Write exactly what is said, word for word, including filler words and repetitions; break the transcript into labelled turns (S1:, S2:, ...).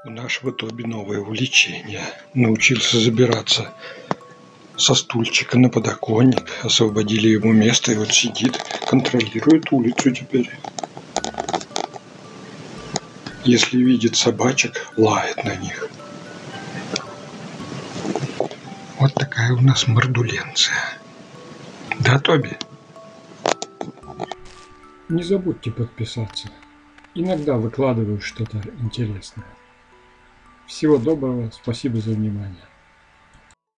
S1: У нашего Тоби новое увлечение. Научился забираться со стульчика на подоконник. Освободили ему место, и вот сидит, контролирует улицу теперь. Если видит собачек, лает на них. Вот такая у нас мордуленция. Да, Тоби?
S2: Не забудьте подписаться. Иногда выкладываю что-то интересное. Всего доброго, спасибо за внимание.